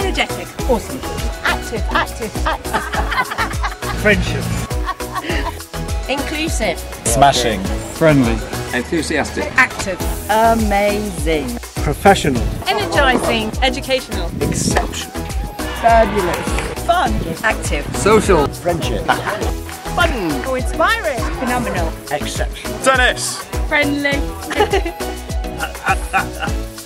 Energetic. Awesome. Active. Friendship. Inclusive. Smashing. Friendly. Enthusiastic. Active. Amazing. Professional. Energizing. Educational. Exceptional. Fabulous. Fun. Active. Social. Friendship. Fun. Or inspiring. Phenomenal. Exceptional. Tennis. Friendly.